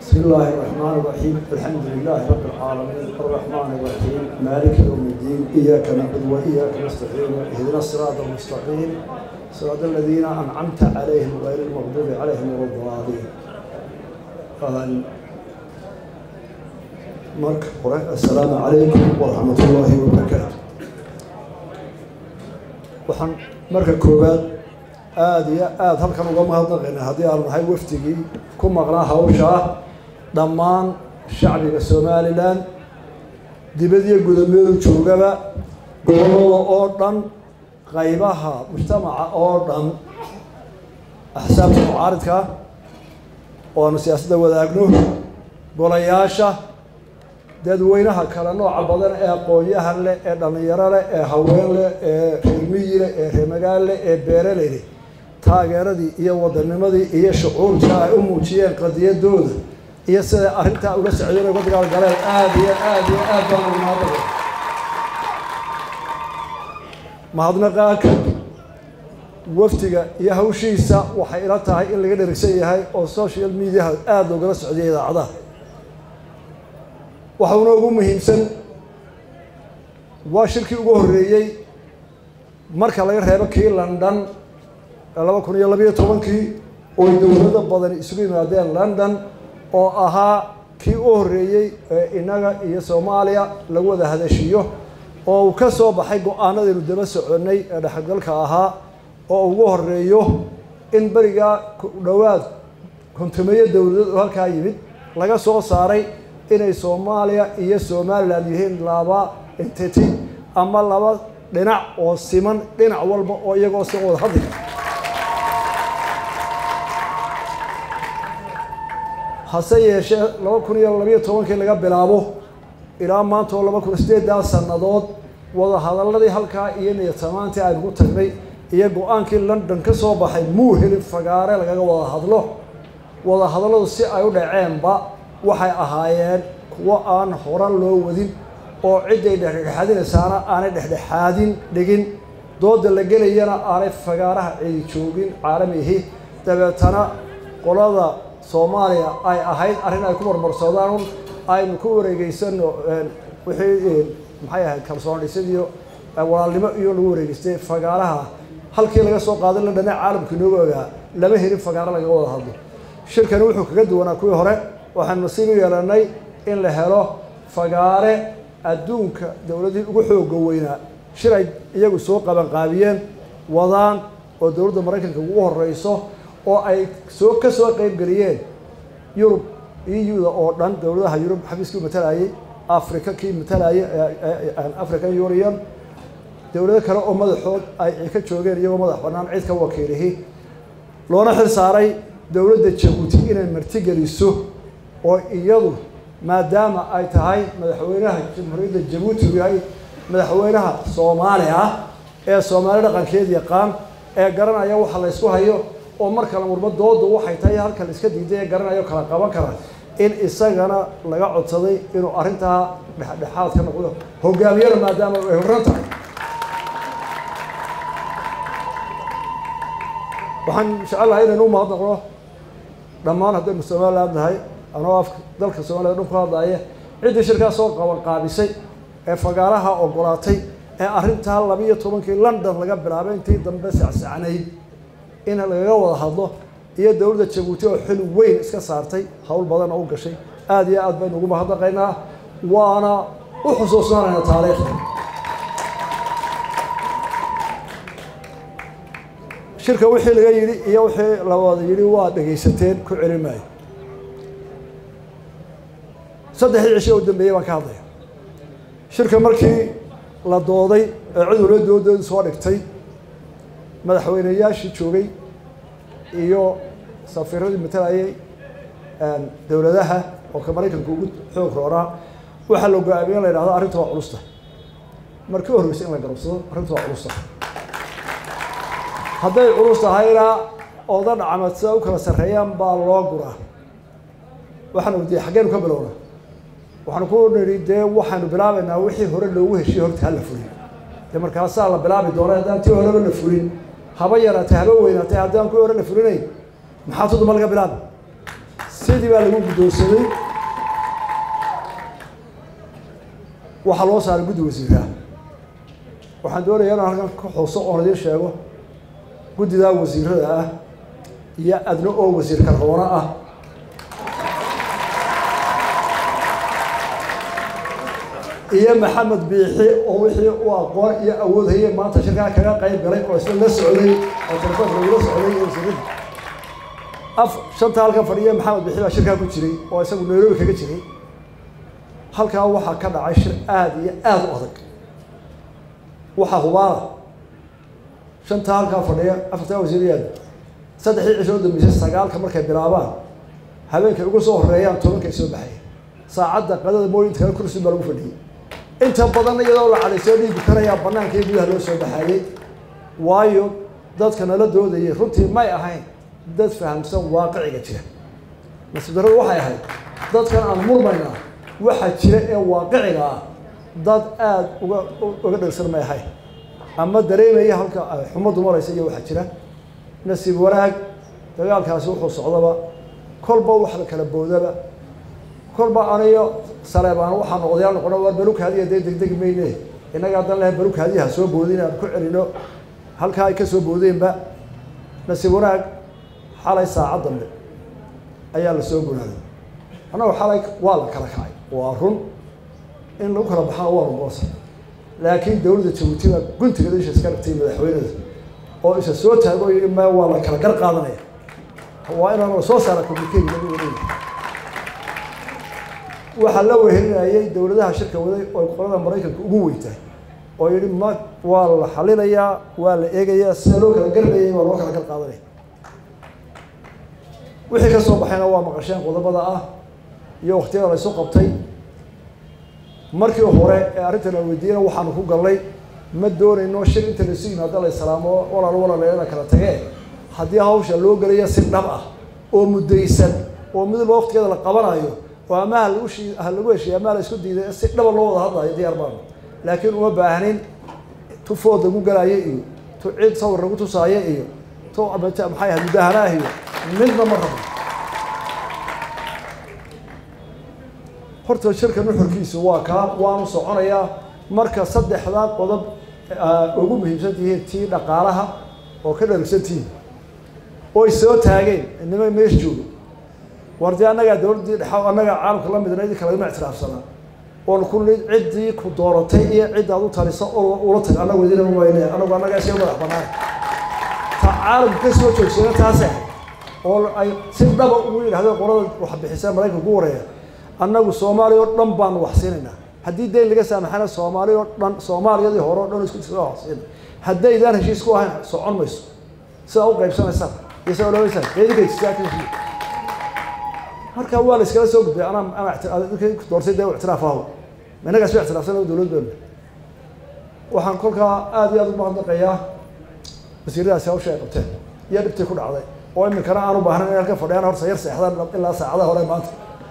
بسم الله الرحمن الرحيم الحمد لله رب العالمين الرحمن الرحيم مالك يوم الدين إياك نعبد وإياك نستعين اهدنا الصراط المستقيم صراط الذين أنعمت عليهم غير المغضوب عليهم ولا الضالين. السلام عليكم ورحمة الله وبركاته. waxaan marka koobaad aad iyo aad halkan uga mahadnaqaynaa haddii aan nahay wafdigii ku maqnaa hawsha dhammaan shacbiga Somaliland dibadda gudameedu joogaba gobolada oo dhan qaybaha mujtamaca oo dhan axsaabta mucaaradka oo aan siyaasadda wadaagno golayaasha dadweynaha kala nooca badan ee aqoonyahan leh ee dhalinyaro leh ee haween leh ee reer miyi leh ee reer magaalo leh ee beeraley leh taageeradii iyo wadanimadii iyo shucuurta ay u muujiyeen qadiyadooda iyo sida arrinta ula socdeen uga dagaalgaleen aad iyo aad baan ugu mahadnaqay. mahadnaqaaka waftiga iyo hawshiisa waxay ila tahay in laga dherigsan yahay oo social media aad loogala socday idaacadaha. waxaana ugu muhiimsan waa shirkii ugu horeeyay marka laga reebo kii London 2012 oo dowladda badan isugu yimaadeen London oo ahaa kii ugu horeeyay inaga iyo Soomaaliya lagu wada hadashiyo oo uu ka soo baxay go'aanadii daba soconay ee dhaxgalka ahaa oo ugu horeeyo in bariga dhawaad kontumeeyo dowladda halka yimid laga soo saaray inay Soomaaliya iyo Somaliland yihiin laba entity ama laba dhinac oo siman dhinac walba oo iyagoo si wada hadlay hase yeeshee 2012 laga bilaabo ilaa maanta 2008 sanadood wada hadaladii halka iyo niyadamaantii ay ugu tagnay iyo go'aankii London ka soo baxay muu helin fagaare laga wada hadaladu si ay u dhaceenba waxay ahaayeen kuwa aan horan loo wadin oo ciday dhexdhexaadinaysaana aanay dhexdhexaadin dhigin dooda la gelayana aanay fagaaraha cid joogin caalamihi dabeetana qolada Soomaaliya ay ahayd arrin ay ku marmarsadaan ay ku wareegaysano wixii maxay ahayd kalsoonidiyo walaalnimo iyo lagu wareegaystay fagaaraha halkii laga soo qaaday la dhanac caalamka nooga ogaa lama helin fagaara laga wada hadlo. shirkan wuxuu kaga duwanaa kuwii hore waxaan nasiib u yeelanay in la helo fagaare adduunka dawladii ugu xoog weynaa shiray iyagu soo qaban qaabiyeen wadaan oo dawladda Mareykanka ugu horeyso oo ay ka soo qayb galiyeen Europe EU oo dhan dawladaha Europe xafiiska matalayay Afrika kii matalayay African Union dawlado kale oo madaxood ay ka joogeen iyagoo madax banaan cid ka wakiilihii loona xil saaray dawladda Djibouti inay martigeliso oo iyadu maadaama ay tahay madaxweynaha jamhuuriyadda Djibouti yahay madaxweynaha Soomaaliya ee Soomaaliya dhaqankeeda yaqaan ee garanaya waxa la isku hayo oo marka la murbadoodu waxay tahay halka la iska diiday garanayo kala qaban kara in isagana laga codsaday inuu arinta dhexdhexaad ka noqdo hogaamiyada maadaama ay horanta waxaan jecelahay inuu mahadnaqo dhammaan haddii Somaliland nahay anoo afka dalka Soomaaliya dhulka hadlaya cidii shirkaas soo qaban qaabisay ee fagaaraha ogolaatay ee arinta 12 London laga bilaabay intii dambe sacsaanay in laga wada hadlo iyo dawladda Djibouti oo xil weyn iska saartay hawl badan oo gashay aad iyo aad baan ugu mahadnaqaynaa waana u xusuusnaanaa taariikhda. shirka wixii laga yiri iyo wixii la wada yiri waa dhageysateen ku celimay saddex cisho u dambeeyay baan ka hadlay shirka markii la dooday cudurradooda soo dhigtay madaxweynayaashii joogay iyo safiiradii matalayay dawladaha oo ka Mareykanka ugu xoog roora waxa loo go'aamiyay la yiraahdo arrinta waa culusta markii horreysay in la garabsado arrinta waa culusta hadday culus tahayna oo dad camadsa u kala sareeyaan baa loo guraa waxaan u diiday xageen ka bilowna waxaan ku niriday waxaanu bilaabaynaa wixii hore loogu heshiyo horta la fuliyo markaas la bilaabi doonaa hadaan tii hore la fulin haba yaraatay haba weynaatay hadaan ku hore la fulinay maxaa tuduma laga bilaabay sidii baa lagu guddoonsaday waxaa loo saaray guddi wasiiraha waxaan doonayaa inaan halkan ka xuso oon idiin sheego guddidaa wasiirada ah iyo adna oo wasiir karhoona ah iyo maxamed biixi oo wixii uu aqoon iyo awood hayay maanta shirkaa kaga qayb galay oo isla la socday oo telefoonka lagula socday iyo wasiirada shanta halkan fadhiya maxamed biixi baa shirkaa ku jiray oo isagu Nairobi kaga jiray halkaa waxaa ka dhacay shir aad iyo aad u adag waxaa hubaala shanta halkaa fadhiya afartaa wasiiriyada saddexdii cisho dambeysay sagaalka markay bilaabaan habeenkay ugu soo horeeyaan tobankay soo baxay saacadda qadada mooyinta kale kursi baa lagu fadhiyey inta badan iyadoo la cadaysay dhiigu karayaa bannaanka iyo gudaha loo soo baxayay waayo dadka nala doodayay runtii may ahayn dad fahamsan waaqiciga jira nasiib darradu waxay ahayd dadkan aan murmaynaa waxaa jira ee waaqiciga ah dad aad uga dhagsan may ahayn ama dareemaya halka xumaddu maraysa iyo waxaa jira nasiib wanaag dagaalkaasi wuxuu socdaba kolba wax la kala boodaba kolba aniyo saleebaan waxaa noqdayaal noqona waa balukaadiya dee degdegi mayne innaga haddan leh balukaadiyaha soo boodin aan ku celino halkaa ay ka soo boodeenba nasiib wanaag xalay saacad dambe ayaa la soo gunaaday annagu xalay waa la kala kacay waa run in lagu kala baxaa waa rugosa laakiin dowladda Jabuuti baa guntiga isha iska dhigtay madaxweynaha oo isa soo taago yiri ma waa la kala gar qaadanaya waa inaan soo saara communique lagu wareegay waxa la wehelinayay dowladaha shirka waday oo qolada Mareykanka ugu weyntahay oo yiri ma waa la xalinayaa waa la eegayaa si loo kala garnayay waa loo kala gar qaadanaya wixii ka soo baxayna waa maqasheen qodobada ah iyo waqtiyada la soo qabtay markii hore ee arrintan la weydiiyay waxaan ku galnay ma doonayno shir inta la siin hadda la salaamo walaal kala tagay haddii hawsha loo galayo si dhab ah oo mudaysan oo mid waqtigeeda la qabanayo oo ama lagu heshiiyo ama la isku diiday si dhab loo wada hadlayo diyaar baan laakiin uma baahnin tufooda ugu galaya iyo tu cid sawir lagu tusaayo iyo tu abata maxay ahayd mudaharaah iyo midna ma rabo horta shirka nuxurkiisu waa ka waanu soconayaa marka saddexda qodob ugu muhiimsan yihiin tii dhaqaalaha oo ka dharagsantiin oo soo taageen inama meesh joogo wardi anaga dawladii dhaxaw anaga caalamka la midnaydi kala ma ictiraafsana oo kulli cidii ku dooratay iyo cid aad u taliso oo ula tag anaga wadina ma wayne anaga iska madax banaan تعالوا كسوة شيء تاسع أو أي سبب وين هذا قرار وحبيحسان ملاك جورية أنا والصومالي ورن بان وحسيننا هدي دين اللي جسنا حنا الصومالي ورن صومالي هذه هورا دون يسكت سوا حسين هدي إذا هالشيء سكوا هنا صعون ميس سأو قريب سنة سنة يسألوا لو يسأل هذي كي تستأكل فيه هرك أول إسكال سوق أنا دورسي ده اعترافه من هذا سوى اعتراف سنة ودولد بيم وحنقولك هذه المنطقة يا بسيرها سوى شيء قلته يا بتي كل عضي وين من كنا أنا بحرنا يركب فلان هرس يرسي حضر إلا ساعة ولا ما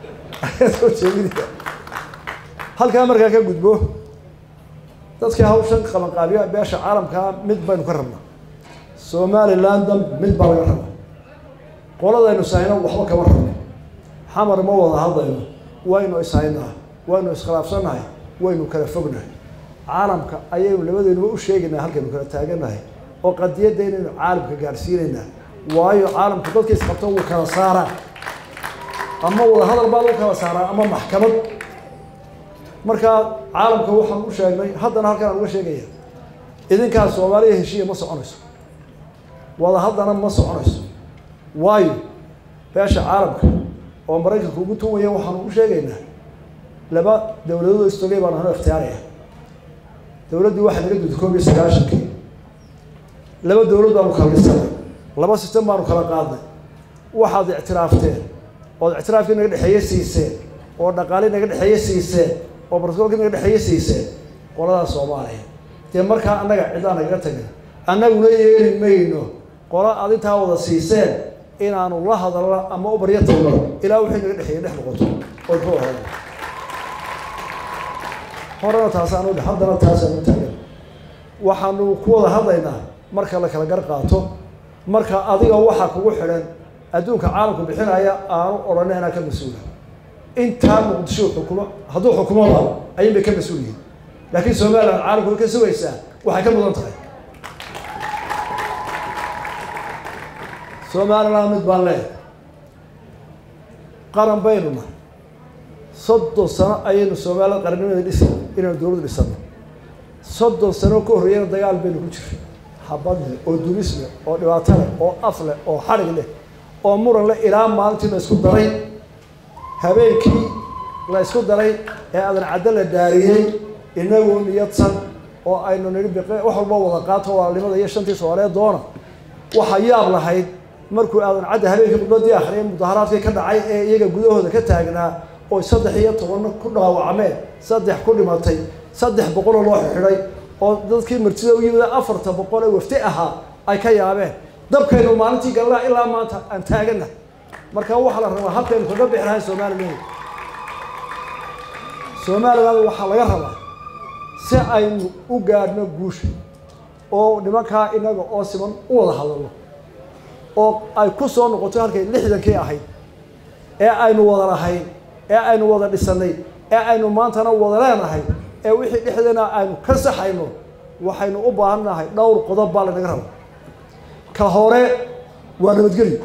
هل كان مركز كجذبه تذكر هوشن خلنا قابية بيش عالم كان مدبر مكرمنا سومالي لاندم مدبر مكرمنا قولنا إنه ساينا وحنا كمرمنا حمر موضع هذا وينه ساينا وينه إسخلاف صنعي وينه كرفقنا عالم كأيام اللي بدنا نقول شيء إنه هل كانوا كرتاجنا هاي وقد يدين عالم كجارسيننا وايو عالم كتوت كيس خطوه وكرسارة أما هذا البعض وكرسارة أما محكمة مركا عالم كوحنا وشيء هذا نهار كان وشيء جاي إذن كان الصومالي هالشيء مصر عنيس والله هذا أنا مصر عنيس وايو فاش عالم وأمريكا كوجتهم ويا وحنا وشيء جاينا لبا دولة استوجب أنا هنا اختيارية دولة دي واحد يريد تكون بيسكاش كي لبا دولة أنا خلصنا لبا سيستم أنا خلقنا واحد اعترافتين والاعتراف كنا قد حياة سياسة والنقالين قد حياة سياسة وبرسول كنا قد حياة سياسة ولا صومالي تمرك أنا عندنا قتنا أنا وليه مينو قراء هذه تاوض السياسة إن أنا الله هذا الله أما أبريت الله إلى وحين قد حياة نحن قطع والفوق هذا هرنا تاسانو حضرنا تاسانو تاجر وحنو كوض هذا إنه مرك لك الجرقاته مرك أضيء وحك وحرن أدونك عالمكم بحنا أورانا أنا كمسؤولة أنت مقدشوا حكومة هذو حكومة الله أي بكم مسؤولين لكن سؤال العالم كل كسوة إنسان وحكم منطقة سؤال الله مدبر له قرن بيننا صد سنة أين سؤال قرننا الإسلام إن الدولة الإسلام صد سنة كهرية ضيال بين كل شيء حبضنا أو دولسنا أو دواتنا أو أفله أو حرق له أو مر له إيران مالتي مسكوت دري هبيكي لا يسكت دري هذا العدل الداريين إنه يتصل أو أنه نربي وحول وضاقاته ولماذا يشتنتي سؤالات دونه وحيار لهاي مركو هذا العدل هبيكي بلدي آخرين مظاهرات كذا عاي يجا جوده هذا كتاجنا أو صدق يطورنا كلها وعمل صدق كل ما تي صدق بقول الله حري أو ذلك مرتزا ويبدأ أفرط بقول وفتقها أي كيابه دب كانوا ما نتي قال لا إلا ما أنتاجنا مركو وحلا رما حتى نقدر بحرها سومال منه سومال هذا وحلا يرهلا سأين وقارنا جوش أو نمكها إنك أوسمن ولا هذا أو أي كسر نقطة كي لحدا كي أحد أي نوضر أحد أي نوضر السنة أي نمان تنا وضرنا أحد وحي لحدنا أي كسر حينه وحين أبانا هاي دور قضاء بالنجرم كهورة ونمتقلي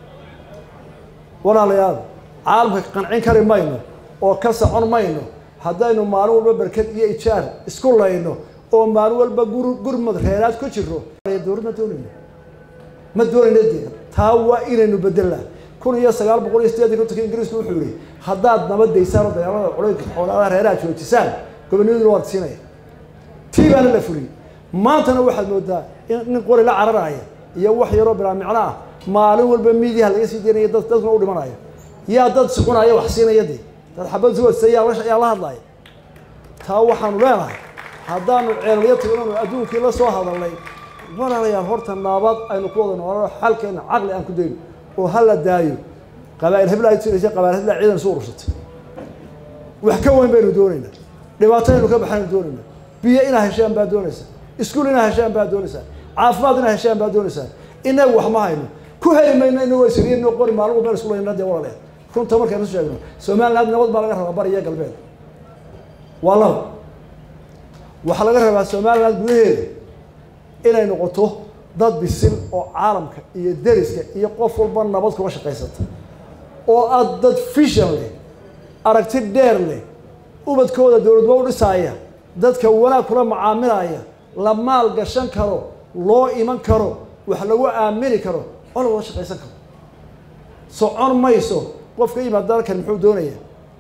ولا ليال عالم قنعين كريم ماينه أو كسر عن ماينه هذا إنه معلوم ببركة يشار سكول إنه أو معلوم بجور مدرسات كشرو يدور ما دورنا ندي تاوا إلى إنه بدله كل يسقال بقول استيادي كنت كإنجليز نوحولي هذا نبض يسار ضيعنا عليك حوالي رهرات شو تسال قبل الوقت سنة تيجي أنا لفولي ما أنت واحد مودا نقول لا على رأيه يا وحي رب العالمين معلوم بالميديا اللي يصير يدرس تسمع مرايا يا ضد سكون عيا وحسين يدي تحبل زود السيارة يا الله الله تاوا حنولا هذا العياليات يقولون أدون كلا صو هذا الله ولا ريال هرت النابض أي نقول ولا حل كان عقل أن كدين وهلا دايو قبائل هبلا يصير قبائل هبلا عيدا صورشت وحكوين بين دورنا لبعتين وكبحين دورنا بيئنا هشام بادونسا اسكولنا هشام بادونسا عافمادنا هشام بادونسا إنه وحماينه كهل ما إنه يسيرين نقول معلومة بين اسكولنا دي ولا لا كنت تمر كانوا شايفينه سومان لازم نود بالغ برية قلبين والله وحلقة ربع سومان لازم بيه إلى نقطه ضد بالسن أو عالمك يدرسك يقف البن نبضك وش قيسات أو أضد فيشل لي أركتي دير لي وبتكون دور دور سايا ضد كولا كل معاملة لما القشن كرو لو إيمان كرو وحلوة أمري كرو ولا وش قيسك صعون ما يسو وفق إيمان ذلك المحود دونية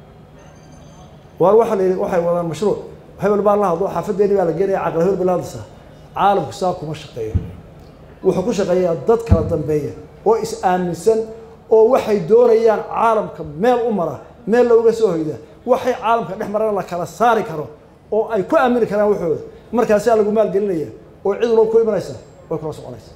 وروح اللي وحي ولا مشروع وحي بالله ضوء حفظني ولا جري عقله بالبلادسة عالم كساكو ما شقيه وحكو شقيه ضد كلا دنبيه oo is aaminsan oo waxay doonayaan caalamka meel u mara meel looga soo hoyda waxay caalamka dhex marana la kala saari karo oo ay ku aamini karaan waxooda markaas ayaa lagu maal gelinaya oo cid loo ku imanaysa way kala soconaysa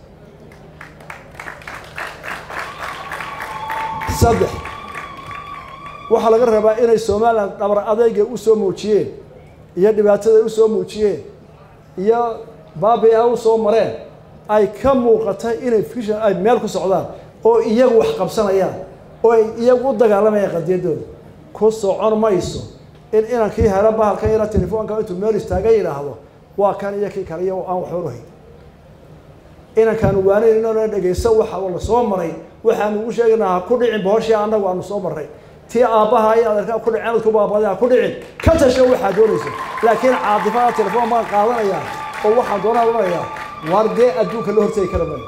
saddex waxa laga rabaa inay Soomaaliland dhabar adayga u soo muujiyeen iyo dhibaatada u soo muujiyeen iyo baabi ay soo mareen ay ka muuqatay inay fiction ay meel ku socdaan oo iyagu wax qabsanayaan oo iyagu u dagaalamayaan qadiyadooda ku socon mayso in inankii hara bahalka yara telefoonka intuu meel istaagay yiraahdo waa kan iyo kii kale oo aan wax u rahay inankan waanay inoo dhageyso waxa wala soo maray waxaan ugu sheegnaa ku dhicin booshii anagu aanu soo maray tii aabaha ay adeerka ku dhicin ku baabada ku dhicin ka tasho waxa doonayso laakiin caadifada telefoon ma qaadanaya oo waxa doonaya warde adduunka loo hortay kala bay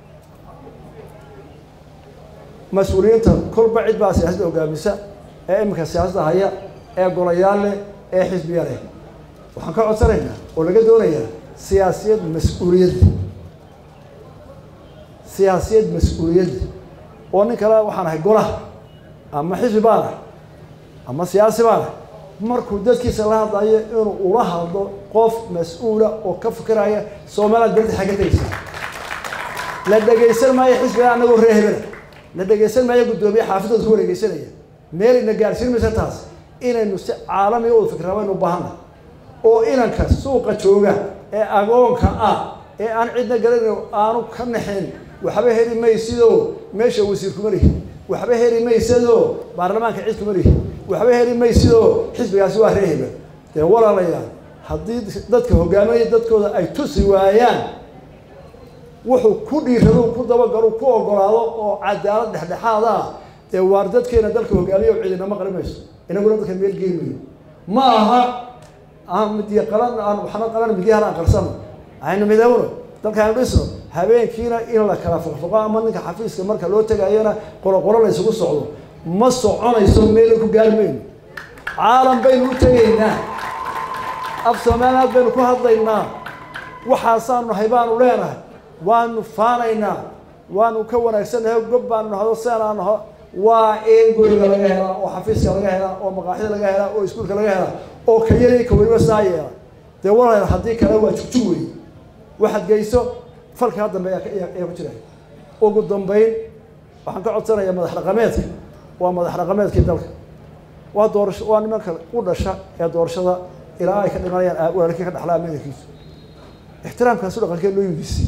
mas'uuliyinta kul bacid baa siyaasadda hogaamisa ee imka siyaasadda haya ee golayaal ee xisbiya leh waxaan ka codsanaynaa oo laga doonayaa siyaasiyad mas'uuliyad oo nin kale waxaan ahay golaha ama xisbi baa ama siyaasi baa markuu dadkiisa la hadlayo inuu ula hadlo qof mas'uula oo ka fikiraya Soomaaliland dad xagadaysa la dhageysan maayo xisbiga anagu reehbada la dhageysan maayo gudoomiye xaafadooda ku wareegaysanaya meel ina gaarsiin maysa taas inaynu si caalami oo fikrado u baahan oo inanka suuqa jooga ee agoonka ah ee aan cidna garanay aanu ka naxin waxba heli maysido meesha wasiirku ma lihi waxba heli maysadoo baarlamaanka cid kuma lihi waxba heli maysidoo xisbigaasi waa reer hebel dee walaalayaal haddii dadka hogaaminaya dadkooda ay tusi waayaan wuxuu ku dhiirado ku dabagalo ku ogolaado oo cadaalad dhexdhexaad ah dee waar dadkeena dalka hogaamiya oo ciidinama qarin mayso inaguna dadka meel geemayo ma aha aan midiya qalan aan waxna qalan midiyahan aan qarsano aynu midowno dalkaanu dhisno habeenkiina in la kala foqfoqo ama ninka xafiiska marka loo tagayana qolo la isugu socdo ma soconayso meel ku gaarmayno caalam baynu u tagaynaa af Soomaaliyeed baynu ku hadlaynaa waxaasaanu haybaanu leenahay waanu faanaynaa waanu ka wanaagsanahay gob baanu hado seenaan waa in guriga laga helaa oo xafiiska laga helaa oo maqaaxida laga helaa oo iskuulka laga helaa oo kayay ka wariba saayay de walaal hadii kale waa jugtug weey waxaad geyso falka dambe ayaa ku jira ugu dambeyn waxaan ka codsanayaa madax dhaqameedka waa madax dhaqameedkii dalka waa doorasho waa nimanka u dhasha ee doorashada ilaa ay ka dhimanayaan walaalkii ka dhaxlaa meelkiisa ixtiraamkaas u dhaqankee loo yidhi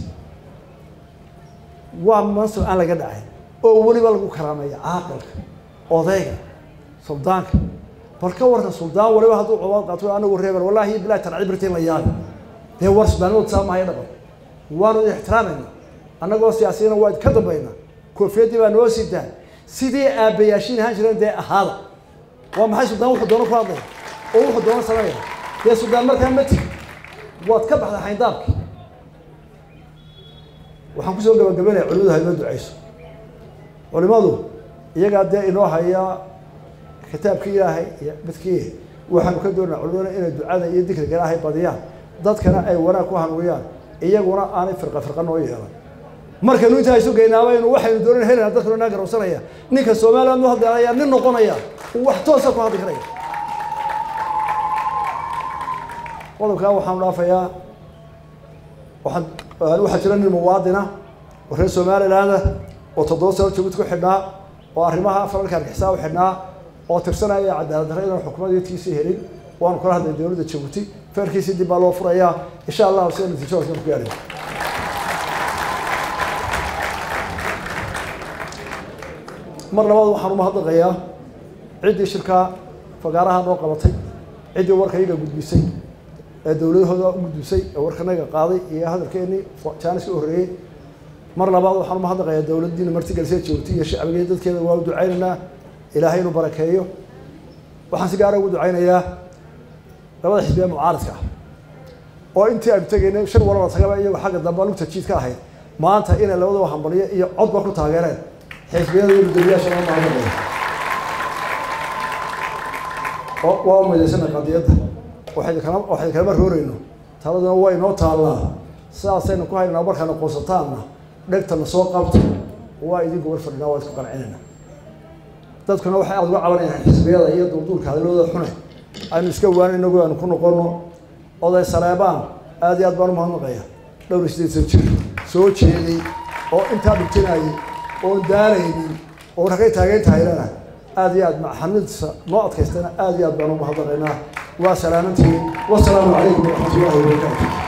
waa manso aan laga dhacay oo waliba lagu karaamaya aqalka odayga suldaanka balka warka suldaan waliba haduu codad qaato anagu reebel wallahi bilaa tarcibrtiin la yaab de warsbaanood saamahay dhaqan waanu ixtiraamayna anagoo siyaasiyiin waa ka dambayna koofiyadii baa noo sidaan sidii aabayaashiin ahaan jireen de ahaada waa maxay suldaan wuxuu doono ku hadlay oo wuxuu doono sameeyaa de suldaan markaa mati waad ka baxday xayndaabki waxaan ku soo gabagabeynaa culimadu hay noo duceyso culimadu iyaga dee inoo haya kitaabkii ilaahay iyo midkii waxaanu ka doonaa culimada inay ducada iyo dikriga ilaahay badiyaan dadkana ay wanaag ku hanuuniyaan iyaguna aanay firqa noo yeelan markaynu intaa isu geynaabeynu waxaynu doonayna helena dadkuna naa garowsanaya ninka Soomaaliland u hadlaya nin noqonaya wax toosa ku hadli karaya qodobka waxaan dhaafayaa waxaa jira nin muwaadina oo reer Soomaaliland oo 7 sano joogto ku xidhnaa oo arrimaha faralka argixisada u xidhnaa oo tirsanaya cadaalad darrada xukuumaddiisa helin waan kala hadlay dawladda Djibouti farkiisi dib loo furayaa insha Allah soo natiijo ku gaareen mar labaad waxaan u mahadnaqayaa ciddii shirka fagaaraha noo qabatay ciddii warkayga gudbisay ee dawladahooda u gudbisay ee warkanaga qaaday iyo hadalkeeni jaaniska u horeeyay mar labaad waxaan u mahadnaqayaa dawladdiina martigelisay Djibouti iyo shacbiga dadkeeda waa u ducaynaynaa ilaahay inuu barakeeyo waxaan si gaar ah ugu ducaynayaa labada xisbiya mucaaradka oo intii ay tagaynay shir walba tagaba iyagu xagga dambe lagu tajiid ka ahayd maanta inay labadaba hambaliyo iyo codba ku taageereen xisbiyada iyo dawladyaasha ma maamulayaan oo waa meesha qadiyada waxay kala roorayno taladana way noo taalaa saasaynu ku haynaa markaan qoosataana dhegtana soo qabto waa idinku war fadhina waa isku qancinayna dadkuna waxay aad uga cabanayaan xisbiyada iyo dulduulka hadalooda xunay aynu iska waanayno oo aanu ku noqono oday Saleebaan aad iyo aad baan u mahadnaqaya dhowr isdeed jir soo jeeday oo inta dhigtay oo daaraynin oo ragay taageer taayirana aad iyo aad maxamidsa noo adkaystana aad iyo aad baan u mahadnaqaynaa waa salaamantii wa salaamu calaykum wa rahmatullaahi wa barakaatuh